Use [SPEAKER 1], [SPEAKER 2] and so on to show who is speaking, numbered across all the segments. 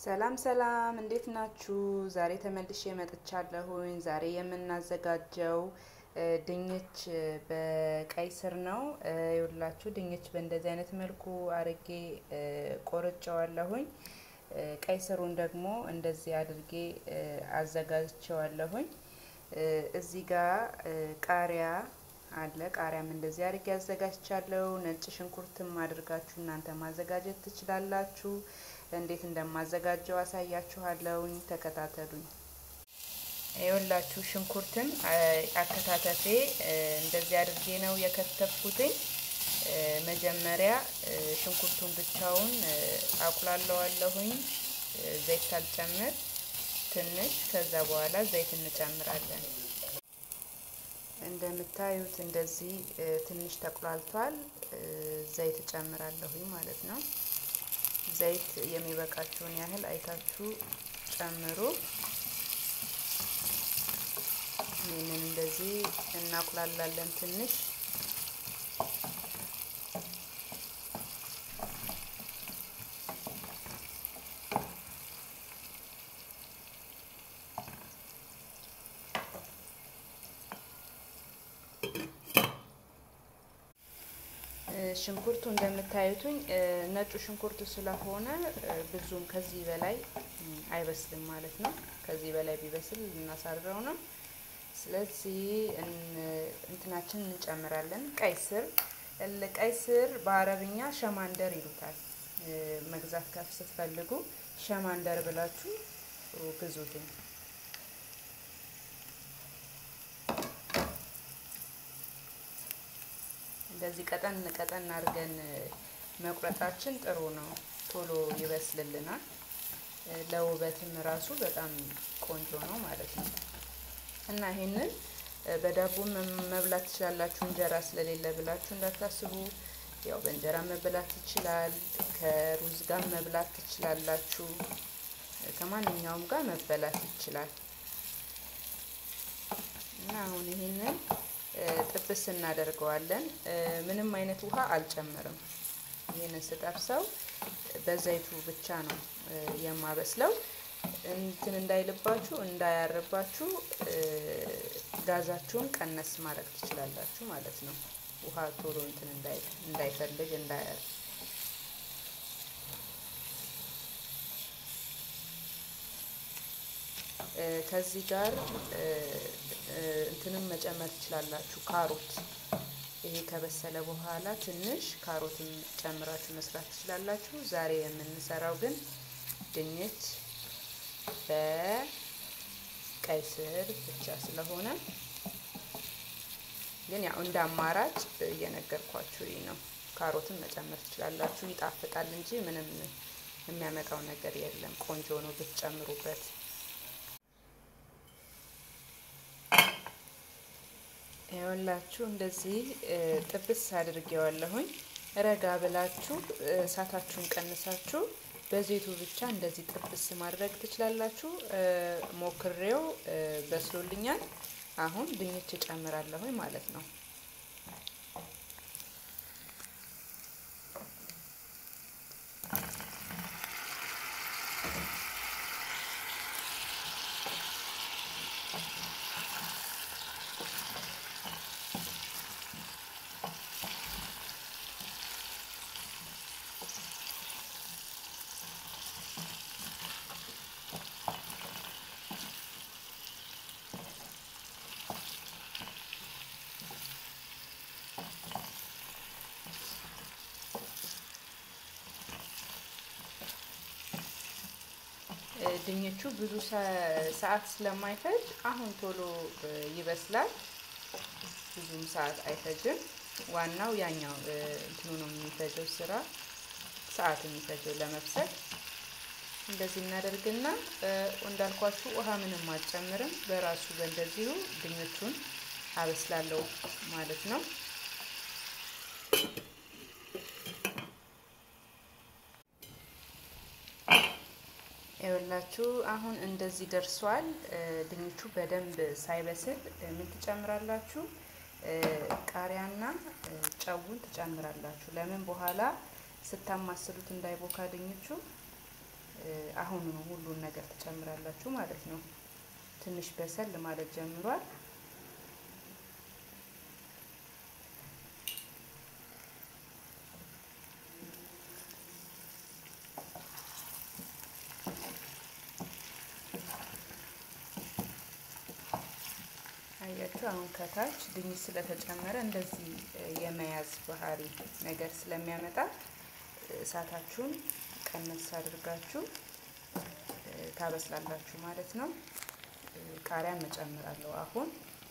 [SPEAKER 1] ሰላም ሰላም እንዴት ናችሁ? ዛሬ ተመልሼ መጥቻለሁኝ። ዛሬ የምናዘጋጀው ድንች በቀይ ስር ነው። ይኸውላችሁ ድንች በእንደዚህ አይነት መልኩ አርጌ ቆርጬዋለሁኝ። ቀይ ስሩን ደግሞ እንደዚህ አድርጌ አዘጋጅቼዋለሁኝ። እዚህ ጋር ቃሪያ አለ። ቃሪያም እንደዚህ አድርጌ አዘጋጅቻለሁ። ነጭ ሽንኩርትም አድርጋችሁ እናንተ ማዘጋጀት ትችላላችሁ። እንዴት እንደማዘጋጀው አሳያችኋለሁኝ። ተከታተሉኝ። ይኸውላችሁ ሽንኩርትን አከታተፌ እንደዚህ አድርጌ ነው የከተፍኩትኝ። መጀመሪያ ሽንኩርቱን ብቻውን አቁላለዋለሁኝ ዘይት ሳልጨምር ትንሽ። ከዛ በኋላ ዘይት እንጨምራለን። እንደምታዩት እንደዚህ ትንሽ ተቁላልቷል። ዘይት ጨምራለሁኝ ማለት ነው። ዘይት የሚበቃችሁን ያህል አይታችሁ ጨምሩ። ይሄንን እንደዚህ እናቁላላለን ትንሽ። ሽንኩርቱ እንደምታዩትኝ ነጩ ሽንኩርት ስለሆነ ብዙም ከዚህ በላይ አይበስልም ማለት ነው። ከዚህ በላይ ቢበስል እናሳርረው ነው። ስለዚህ እንትናችን እንጨምራለን። ቀይ ስር በአረብኛ ሸማንደር ይሉታል። መግዛት ከፍ ስትፈልጉ ሸማንደር ብላችሁ ግዙትኝ። እንደዚህ ቀጠን አድርገን መቁረጣችን ጥሩ ነው። ቶሎ ይበስልልናል። ለውበትም ራሱ በጣም ቆንጆ ነው ማለት ነው። እና ይሄንን በዳቦ መብላት ትችላላችሁ። እንጀራ ስለሌለ ብላችሁ እንዳታስቡ። ያው በእንጀራ መብላት ይችላል። ከሩዝ ጋር መብላት ትችላላችሁ። ከማንኛውም ጋር መበላት ይችላል። እና አሁን ይሄንን ጥብስ እናደርገዋለን። ምንም አይነት ውሃ አልጨምርም። ይሄንን ስጠብሰው በዘይቱ ብቻ ነው የማበስለው። እንትን እንዳይልባችሁ እንዳያርባችሁ ጋዛችሁን ቀነስ ማድረግ ትችላላችሁ ማለት ነው። ውሃ ቶሎ እንትን እንዳይፈልግ እንዳያር። ከዚህ ጋር እንትንም መጨመር ትችላላችሁ። ካሮት ይሄ ከበሰለ በኋላ ትንሽ ካሮትን ጨምራችሁ መስራት ትችላላችሁ። ዛሬ የምንሰራው ግን ድንች በቀይ ስር ብቻ ስለሆነ ግን ያው እንደ አማራጭ እየነገርኳችሁ ነው። ካሮትን መጨመር ትችላላችሁ። ይጣፍጣል እንጂ ምንም የሚያመጣው ነገር የለም። ቆንጆ ነው ብትጨምሩበት። ይኸውላችሁ እንደዚህ ጥብስ አድርጌዋለሁኝ። ረጋ ብላችሁ እሳታችሁን ቀንሳችሁ በዘይቱ ብቻ እንደዚህ ጥብስ ማድረግ ትችላላችሁ። ሞክሬው በስሎልኛል። አሁን ድንች ጨምራለሁኝ ማለት ነው። ድንቹ ብዙ ሰዓት ስለማይፈጅ አሁን ቶሎ ይበስላል። ብዙም ሰዓት አይፈጅም። ዋናው ያኛው እንትኑ ነው የሚፈጀው ሰዓት የሚፈጀው ለመብሰል። እንደዚህ እናደርግና እንዳልኳችሁ ውሃ ምንም አልጨምርም። በራሱ በእንደዚሁ ድንቹን አበስላለሁ ማለት ነው። ይኸውላችሁ አሁን እንደዚህ ደርሷል። ድንቹ በደንብ ሳይበስል ምን ትጨምራላችሁ? ቃሪያና ጨውን ትጨምራላችሁ። ለምን በኋላ ስታማስሉት እንዳይቦካ ድንቹ አሁን ነው ሁሉን ነገር ተጨምራላችሁ ማለት ነው። ትንሽ በሰል ማለት ጀምሯል። አያችሁ አሁን ከታች ድንች ስለተጨመረ እንደዚህ የመያዝ ባህሪ ነገር ስለሚያመጣ እሳታችሁን ቀነስ አድርጋችሁ ታበስላላችሁ ማለት ነው። ቃሪያ መጨመራለሁ አሁን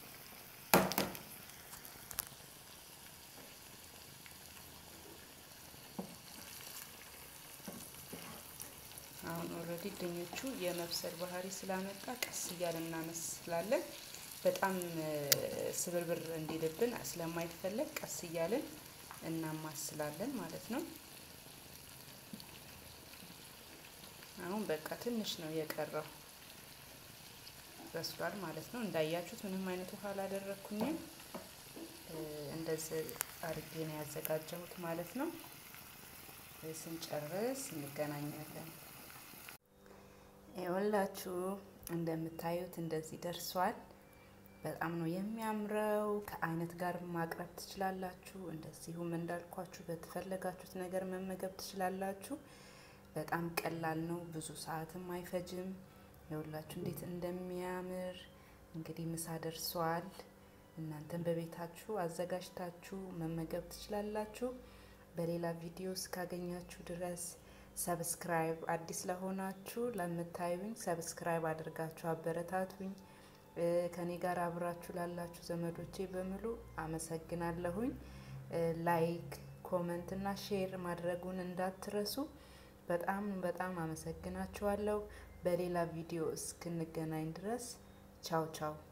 [SPEAKER 1] ኦሬዲ ድንቹ የመብሰል ባህሪ ስላመጣ ቀስ እያልን እናመስላለን። በጣም ስብርብር እንዲልብን ስለማይፈለግ ቀስ እያልን እናማስላለን ማለት ነው። አሁን በቃ ትንሽ ነው የቀረው በስሏል ማለት ነው። እንዳያችሁት ምንም አይነት ውሃ አላደረኩኝም። እንደዚህ አርጌ ነው ያዘጋጀሁት ማለት ነው። ስንጨርስ እንገናኛለን። ይኸውላችሁ እንደምታዩት እንደዚህ ደርሷል። በጣም ነው የሚያምረው። ከአይነት ጋር ማቅረብ ትችላላችሁ። እንደዚሁም እንዳልኳችሁ በተፈለጋችሁት ነገር መመገብ ትችላላችሁ። በጣም ቀላል ነው፣ ብዙ ሰዓትም አይፈጅም። ይኸውላችሁ እንዴት እንደሚያምር። እንግዲህ ምሳ ደርሷል። እናንተም በቤታችሁ አዘጋጅታችሁ መመገብ ትችላላችሁ። በሌላ ቪዲዮ እስካገኛችሁ ድረስ ሰብስክራይብ፣ አዲስ ለሆናችሁ ለምታዩኝ ሰብስክራይብ አድርጋችሁ አበረታቱኝ። ከኔ ጋር አብራችሁ ላላችሁ ዘመዶቼ በሙሉ አመሰግናለሁኝ። ላይክ፣ ኮሜንት እና ሼር ማድረጉን እንዳትረሱ። በጣም አመሰግናችኋለሁ። በሌላ ቪዲዮ እስክንገናኝ ድረስ ቻው ቻው።